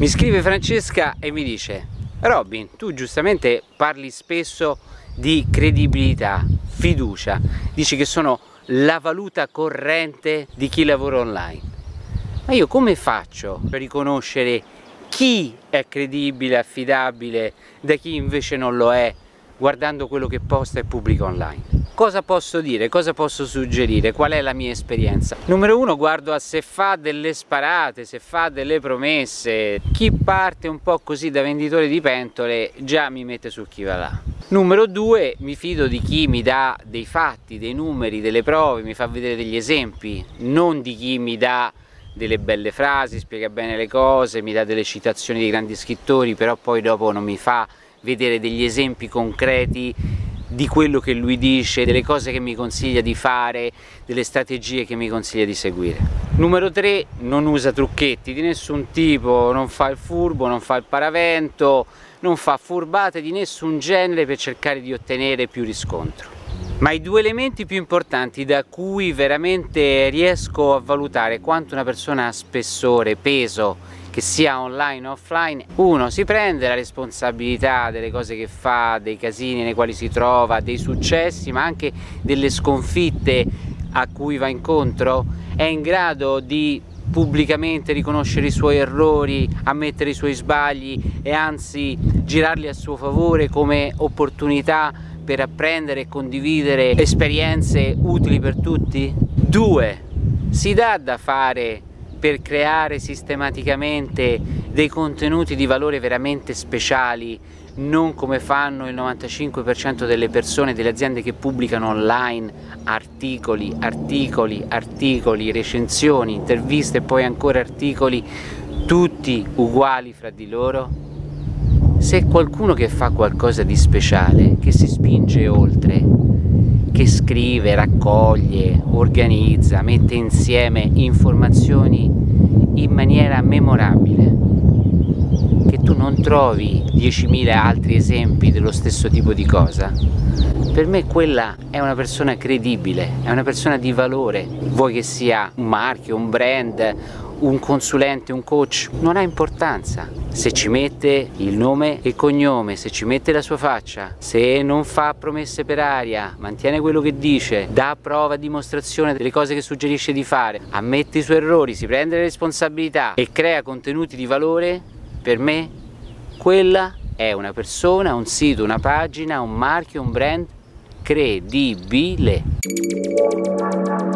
Mi scrive Francesca e mi dice: Robin, tu giustamente parli spesso di credibilità, fiducia, dici che sono la valuta corrente di chi lavora online. Ma io come faccio a riconoscere chi è credibile, affidabile da chi invece non lo è, guardando quello che posta e pubblica online? Cosa posso dire? Cosa posso suggerire? Qual è la mia esperienza? Numero uno, guardo a se fa delle sparate, se fa delle promesse. Chi parte un po' così da venditore di pentole già mi mette sul chi va là. Numero due, mi fido di chi mi dà dei fatti, dei numeri, delle prove, mi fa vedere degli esempi, non di chi mi dà delle belle frasi, spiega bene le cose, mi dà delle citazioni di grandi scrittori, però poi dopo non mi fa vedere degli esempi concreti di quello che lui dice, delle cose che mi consiglia di fare, delle strategie che mi consiglia di seguire. Numero 3, non usa trucchetti di nessun tipo, non fa il furbo, non fa il paravento, non fa furbate di nessun genere per cercare di ottenere più riscontro. Ma i due elementi più importanti da cui veramente riesco a valutare quanto una persona ha spessore, peso, che sia online o offline: uno, si prende la responsabilità delle cose che fa, dei casini nei quali si trova, dei successi, ma anche delle sconfitte a cui va incontro, è in grado di pubblicamente riconoscere i suoi errori, ammettere i suoi sbagli e anzi girarli a suo favore come opportunità per apprendere e condividere esperienze utili per tutti? 2, si dà da fare per creare sistematicamente dei contenuti di valore veramente speciali, non come fanno il 95% delle persone, delle aziende che pubblicano online articoli, recensioni, interviste e poi ancora articoli, tutti uguali fra di loro? Se è qualcuno che fa qualcosa di speciale, che si spinge oltre, che scrive, raccoglie, organizza, mette insieme informazioni in maniera memorabile, che tu non trovi 10.000 altri esempi dello stesso tipo di cosa, per me quella è una persona credibile, è una persona di valore. Vuoi che sia un marchio, un brand, un consulente, un coach, non ha importanza. Se ci mette il nome e il cognome, se ci mette la sua faccia, se non fa promesse per aria, mantiene quello che dice, dà prova, dimostrazione delle cose che suggerisce di fare, ammette i suoi errori, si prende le responsabilità e crea contenuti di valore, per me quella è una persona, un sito, una pagina, un marchio, un brand credibile.